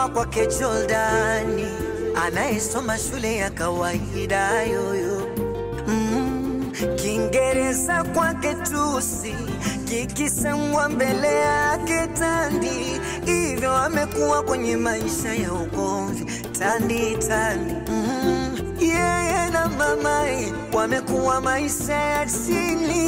amekuwa kwake Jordani, anayesoma shule ya kawaida yoyo. Kiingereza kwake tusi, kikisemwa mbele yake Tandi. Hivyo amekuwa kwenye maisha ya ugomvi, Tandi. Yeye na mamae wamekuwa maisha ya chini,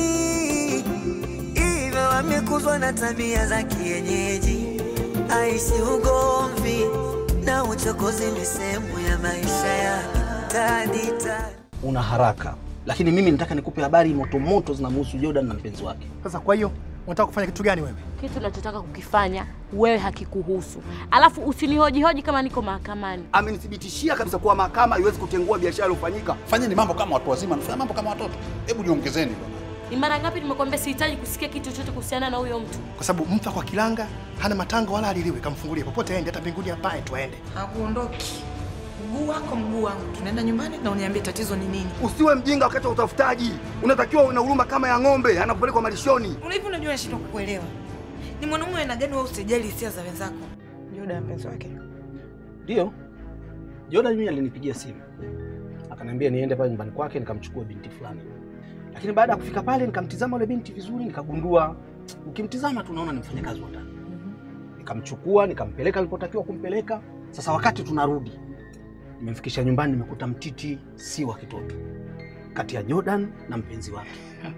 hivyo amekuzwa na tabia za kienyeji. Aishi ugomvi na uchokozi ni sehemu ya maisha yake, Tandi. Una haraka, lakini mimi nataka nikupe habari moto zinamhusu Jordan na mpenzi wake. Sasa kwa hiyo unataka kufanya kitu gani wewe? Kitu ninachotaka kukifanya wewe hakikuhusu. Alafu usinihoji kama niko mahakamani. Amenithibitishia kabisa kuwa mahakama haiwezi kutengua biashara iliyofanyika. Fanyeni mambo kama watu wazima, mfanye mambo kama watoto. Hebu jiongezeni bwana. Ni mara ngapi nimekuambia sihitaji kusikia kitu chochote kuhusiana na huyo mtu? Kwa sababu mtu kwa kilanga hana matanga wala aliliwe, kamfungulie popote aende, hata mbinguni hapa tuende. Hakuondoki. Mguu wako mguu wangu. Tunaenda nyumbani na uniambie tatizo ni nini. Usiwe mjinga wakati wa utafutaji. Unatakiwa una huruma kama ya ng'ombe anapelekwa malishoni. Unaipi unajua nashindwa kukuelewa. Ni mwanamume aina gani wewe usijali hisia za wenzako? Jordan mpenzi wake. Ndio. Jordan mimi alinipigia simu. Akaniambia niende pale nyumbani kwake nikamchukua binti fulani. Lakini baada ya kufika pale nikamtizama yule binti vizuri, nikagundua ukimtizama tunaona ni mfanyakazi wa ndani. Nikamchukua nikampeleka alipotakiwa kumpeleka. Sasa wakati tunarudi nimemfikisha nyumbani, nimekuta mtiti si wa kitoto kati ya Jordan na mpenzi wake.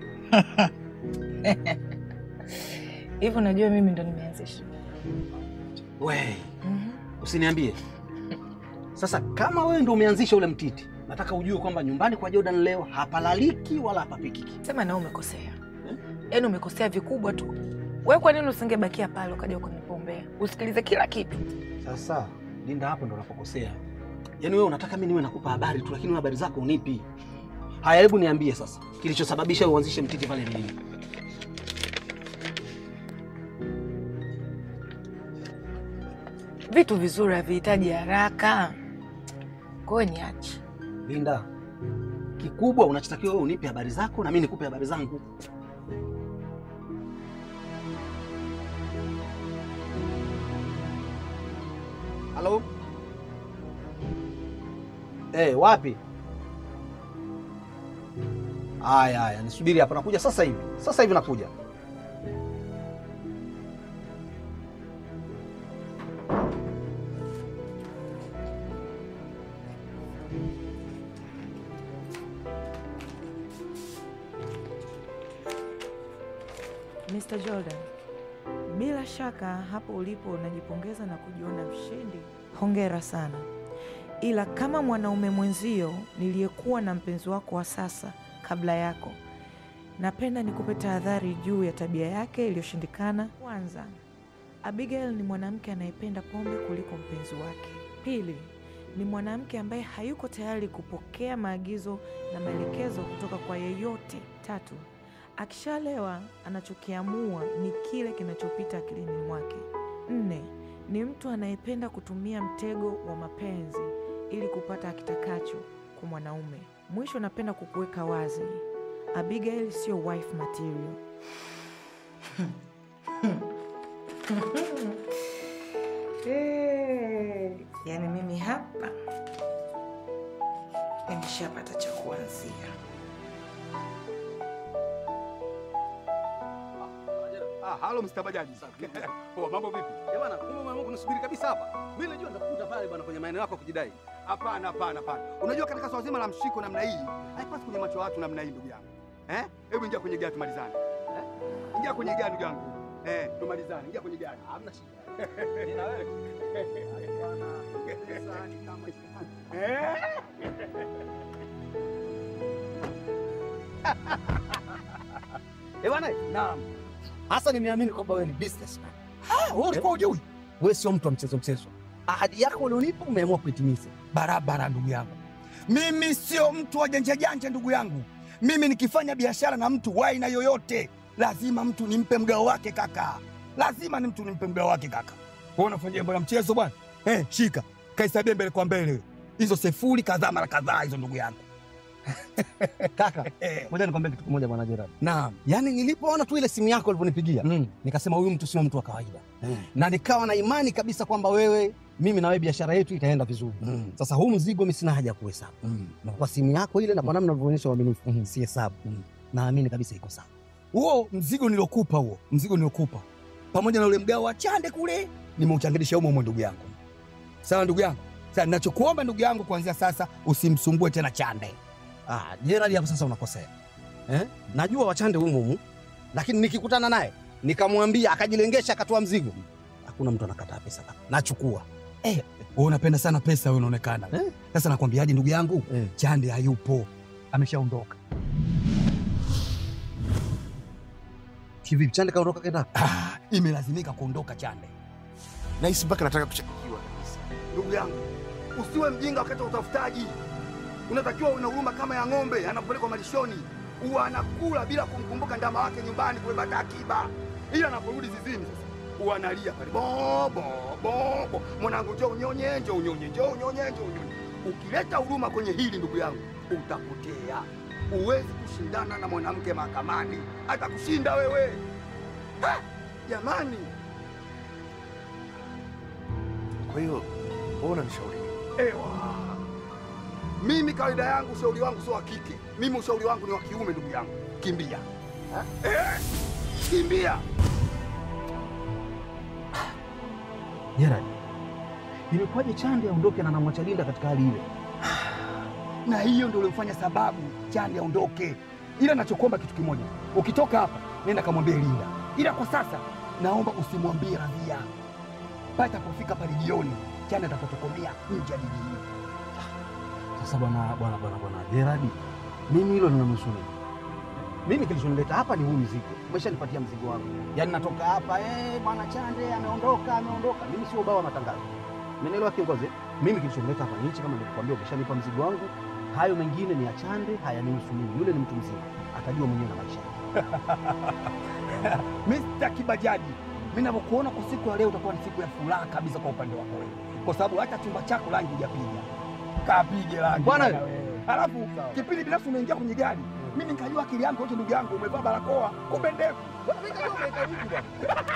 Hivyo najua mimi ndo nimeanzisha. Wewe usiniambie. Sasa kama wewe ndo umeanzisha ule mtiti, nataka ujue kwamba nyumbani kwa Jordan leo hapalaliki wala hapapikiki. Sema na umekosea. Yaani umekosea vikubwa tu. Wewe kwa nini usingebakia pale ukaja ukanipombea? Usikilize kila kitu. Sasa Linda, hapo ndo unapokosea. Yaani wewe unataka mimi niwe nakupa habari tu, lakini habari zako unipi. Haya, hebu niambie sasa, kilichosababisha uanzishe mtiti pale ni nini? Vitu vizuri havihitaji haraka. Kwa hiyo niache. Linda, kikubwa unachotakiwa wewe unipe habari zako na mimi nikupe habari zangu. Halo? Wapi? Haya, nisubiri hapa, nakuja sasa hivi. Sasa hivi nakuja. Mr. Jordan, bila shaka hapo ulipo unajipongeza na kujiona mshindi. Hongera sana. Ila kama mwanaume mwenzio niliyekuwa na mpenzi wako wa sasa kabla yako, napenda nikupe tahadhari juu ya tabia yake iliyoshindikana. Kwanza, Abigail ni mwanamke anayependa pombe kuliko mpenzi wake. Pili, ni mwanamke ambaye hayuko tayari kupokea maagizo na maelekezo kutoka kwa yeyote. Tatu, akishalewa anachokiamua ni kile kinachopita akilini mwake. 4, ni mtu anayependa kutumia mtego wa mapenzi ili kupata akitakacho kwa mwanaume. Mwisho, napenda kukuweka wazi, Abigail sio wife material. Yaani mimi hapa nimeshapata cha kuanzia. Halo Mr. Bajaji. Mambo vipi? Bwana, umeamua kunisubiri kabisa hapa. Mimi najua nitakuta pale bwana kwenye maeneo yako kujidai. Hapana. Unajua katika swala zima la mshiko namna hii, haipasi kwenye macho ya watu namna hii ndugu yangu. Hebu ingia kwenye gari tumalizane. Ingia kwenye gari ndugu yangu. Tumalizane. Ingia kwenye gari. Hamna shida. Nina wewe. Bwana, pesa ni kama bwana, naam. Hasa nimeamini kwamba wewe ni businessman. wewe ulikuwa hujui. Wewe sio mtu wa mchezo. Ahadi yako ulionipa umeamua kuitimiza. Barabara ndugu yangu. Mimi sio mtu wa janja ndugu yangu. Mimi nikifanya biashara na mtu wa aina yoyote, lazima mtu nimpe mgao wake kaka. Wewe unafanya jambo la mchezo bwana? Shika. Kaisabia mbele kwa mbele. Hizo sefuri kadhaa mara kadhaa hizo ndugu yangu. Kaka, ngoja nikwambie kitu kimoja bwana Gerard. Naam. Yaani nilipoona tu ile simu yako uliponipigia, nikasema huyu mtu sio mtu wa kawaida. Na nikawa na imani kabisa kwamba mimi na wewe biashara yetu itaenda vizuri. Sasa huu mzigo mimi sina haja kuhesabu. Na kwa simu yako ile na kwa namna unavyoonyesha uaminifu, si hesabu. Naamini kabisa iko sawa. Huo mzigo nilokupa. Pamoja na ule mgao wa chande kule, nimeuchangilisha humo ndugu yangu. Sawa ndugu yangu? Sasa ninachokuomba ndugu yangu kuanzia sasa usimsumbue tena chande. Gerard hapo sasa unakosea. Najua wachande humu, lakini nikikutana naye nikamwambia akajilengesha akatoa mzigo, hakuna mtu anakataa pesa kaka. Nachukua. Wewe unapenda sana pesa wewe unaonekana. Sasa nakwambiaje ndugu yangu? Chande hayupo. Ameshaondoka. Kivipi chande kaondoka kenda? Imelazimika kuondoka chande. Na hisi mpaka nataka kuchakikiwa kabisa. Ndugu yangu, usiwe mjinga wakati wa utafutaji. Unatakiwa una huruma kama ya ng'ombe anapelekwa malishoni. Huwa anakula bila kumkumbuka ndama wake nyumbani kuweka akiba. Ila anaporudi zizini sasa, huwa analia pale. Bo. Mwanangu njoo unyonye. Ukileta huruma kwenye hili ndugu yangu, utapotea. Uwezi kushindana na mwanamke mahakamani. Hata kushinda wewe. Jamani. Kwa hiyo, wewe unanishauri? Mimi kawaida yangu ushauri wangu sio wa kike. Mimi ushauri wangu ni wa kiume ndugu yangu. Kimbia. Kimbia. Gerard, imekuwaje chande aondoke na namwacha Linda katika hali ile? Na hiyo ndio ilimfanya sababu chande aondoke. Ila nachokuomba kitu kimoja. Ukitoka hapa, nenda kamwambie Linda. Ila kwa sasa naomba usimwambie Radhia. Pata kufika pale jioni, chande atapotokomea nje ya jiji hili. Sasa bwana Gerard, mimi hilo linanihusu. Mimi kilichonileta hapa ni huu mzigo. Umeshanipatia mzigo wangu. Yaani natoka hapa bwana chande ameondoka. Mimi sio ubao wa matangazo. Umeelewa kiongozi? Mimi kilichonileta hapa ni hichi, kama nilikwambia, umeshanipa mzigo wangu. Hayo mengine ni ya chande, hayanihusu mimi. Yule ni mtu mzima. Atajua mwenyewe na maisha yake. Mr. Kibajaji, mimi ninapokuona kwa siku ya leo utakuwa ni siku ya furaha kabisa kwa upande wako wewe. Kwa sababu hata chumba chako rangi hujapiga. Kapige rangi bwana. Alafu kipindi binafsi umeingia kwenye gari. Mimi nikajua akili yangu yote ndugu yangu umevaa barakoa, kumbe ndefu. Mimi nikajua umeweka hivi bwana.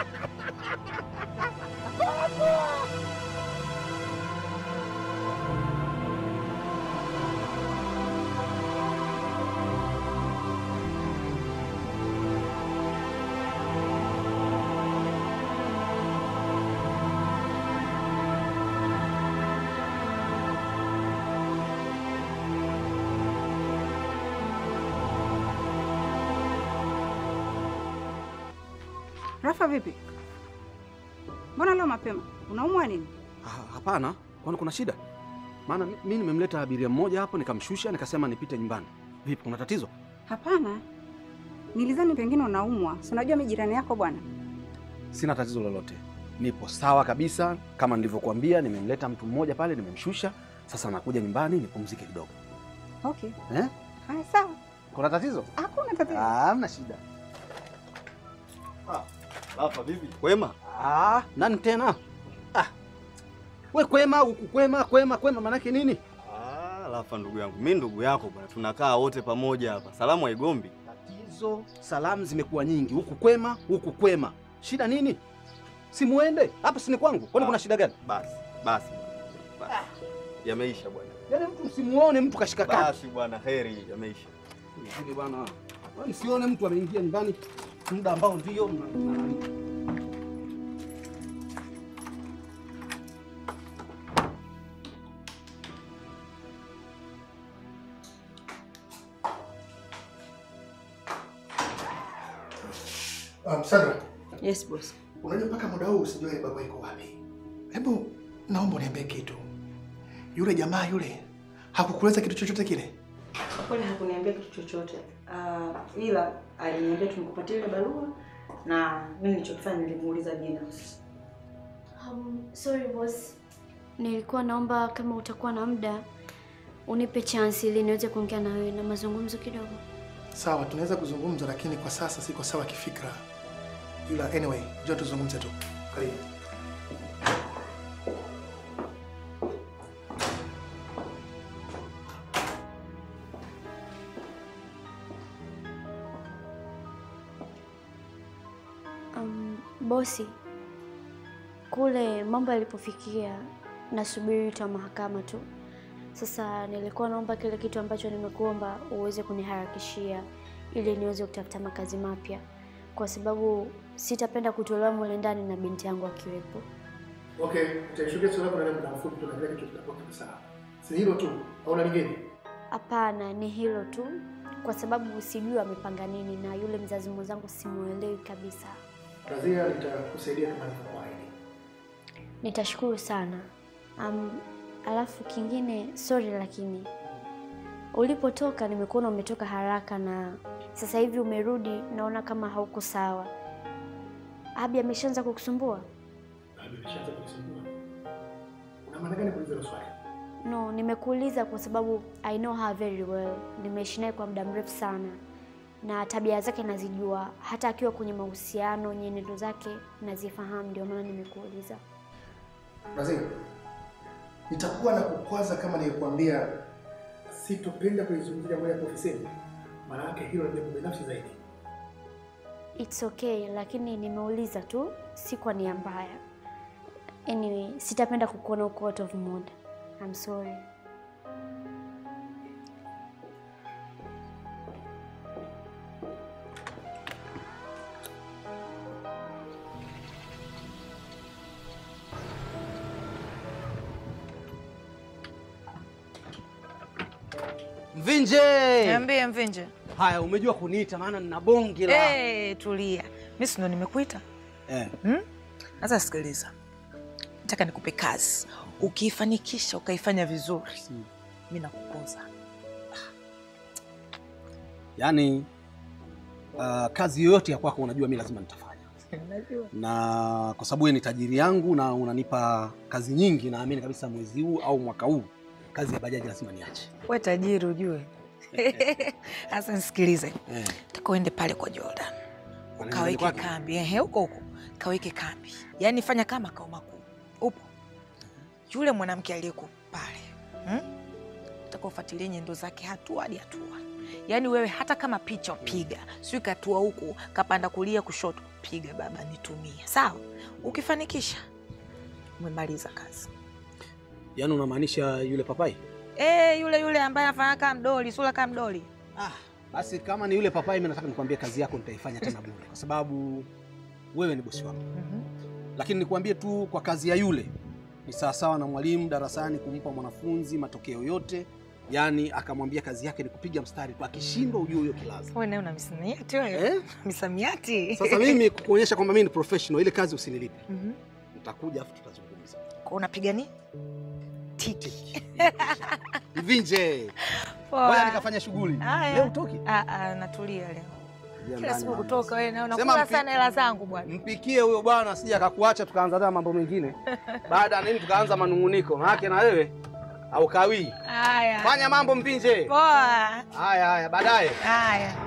Rafa vipi? Mbona leo mapema? Unaumwa nini? Hapana, kwani kuna shida? Maana mimi nimemleta abiria mmoja hapo nikamshusha nikasema nipite nyumbani. Vipi, kuna tatizo? Hapana. Nilizani pengine unaumwa. Si unajua mimi jirani yako bwana. Sina tatizo lolote. Nipo sawa kabisa, kama nilivyokuambia nimemleta mtu mmoja pale nimemshusha. Sasa nakuja nyumbani nipumzike kidogo. Okay. Haya sawa. Kuna tatizo? Hakuna tatizo. Hamna shida. Rafa vipi? Kwema? Nani tena? We kwema, huku kwema maana yake nini? Rafa ndugu yangu. Mimi ndugu yako bwana. Tunakaa wote pamoja hapa. Salamu haigombi. Tatizo, salamu zimekuwa nyingi. Huku kwema. Shida nini? Si muende. Hapa si ni kwangu. Kwani kuna shida gani? Basi. Yameisha bwana. Yaani mtu msimuone mtu kashika kati. Basi bwana, heri yameisha. Hivi bwana. Msione mtu ameingia nyumbani muda ambao ndio Sandra. Yes boss. Unajua mpaka muda huu usijue baba yuko wapi. Hebu naomba uniambie kitu. Yule jamaa yule hakukueleza kitu chochote kile? Kwani hakuniambia kitu chochote. Ila aliniambia tumkupatie ile barua na mimi nilichofanya nilimuuliza jina. Sorry boss. Nilikuwa naomba kama utakuwa na muda unipe chance ili niweze kuongea na wewe na mazungumzo kidogo. Sawa, tunaweza kuzungumza lakini kwa sasa siko sawa kifikra. Ila anyway, njoo tuzungumze tu. Karibu. Bosi, kule mambo yalipofikia nasubiri ta mahakama tu. Sasa nilikuwa naomba kile kitu ambacho nimekuomba uweze kuniharakishia ili niweze kutafuta makazi mapya, kwa sababu sitapenda kutolewa mule ndani na binti yangu akiwepo. Okay, tutashughulika swala kwa muda mfupi, tunaangalia kitu kitakuwa sawa. Si hilo tu, au na lingine? Hapana, ni hilo tu, kwa sababu sijui amepanga nini na yule mzazi mwenzangu simuelewi kabisa. Razia, nitakusaidia kama nilivyokuahidi. Nitashukuru sana. Alafu kingine, sorry lakini ulipotoka nimekuona umetoka haraka na sasa hivi umerudi, naona kama hauko sawa. Abi ameshaanza kukusumbua? Abi ameshaanza kukusumbua? Una maana gani kuuliza swali? No, nimekuuliza kwa sababu I know her very well. Nimeishi naye kwa muda mrefu sana na tabia zake nazijua, hata akiwa kwenye mahusiano, nyenendo zake nazifahamu, ndio maana nimekuuliza. Razia, nitakuwa na kukwaza kama nilikwambia sitopenda kuizungumzia moja kwa ofisini. Maana yake hilo ni jambo binafsi zaidi. It's okay, lakini nimeuliza tu, si kwa nia mbaya. Anyway, sitapenda kukuona uko out of mood. I'm sorry. Mvinje! Niambie Mvinje. Haya, umejua kuniita maana nina bonge la. Tulia. Mimi si ndo nimekuita? Sasa sikiliza. Nataka nikupe kazi. Ukiifanikisha ukaifanya vizuri, mimi nakupoza. Yaani kazi yoyote ya kwako unajua mimi lazima nitafanya. Najua. Na kwa sababu wewe ni tajiri yangu na unanipa kazi nyingi, naamini kabisa mwezi huu au mwaka huu kazi ya bajaji lazima niache. Wewe tajiri ujue. Sasa nisikilize. Nataka uende pale kwa Jordan. Ukaweke kambi. Huko. Kaweke kambi. Yaani fanya kama kao makuu. Upo. Yule mwanamke aliyeko pale. Nataka ufuatilie nyendo zake hatua hadi hatua. Yaani wewe hata kama picha piga, sio katua huku, kapanda kulia kushoto, piga baba nitumie. Sawa? Ukifanikisha umemaliza kazi. Yaani unamaanisha yule papai? Yule ambaye anafanya kama mdoli, sura kama mdoli. Basi kama ni yule papai, mimi nataka nikwambie kazi yako nitaifanya tena bure kwa sababu wewe ni bosi wangu. Lakini nikwambie tu kwa kazi ya yule ni sawa sawa na mwalimu darasani kumpa mwanafunzi matokeo yote, yani akamwambia kazi yake ni kupiga mstari tu, akishindwa ujue huyo kilaza. Wewe naye una misamiati wewe? Misamiati. Sasa mimi kukuonyesha kwamba mimi ni professional, ile kazi usinilipe. Nitakuja afu tutazungumza. Kwa unapiga nini? Tiki. Mvinje. Ngoja nikafanya shughuli. Leo utoki? Natulia leo. Kila siku kutoka wewe na unakula sana hela zangu bwana. Mpikie huyo bwana asije akakuacha tukaanza tena mambo mengine. Baada nini tukaanza manunguniko. Maana na wewe au kawi. Haya. Fanya mambo Mvinje. Poa. Haya, baadaye. Haya.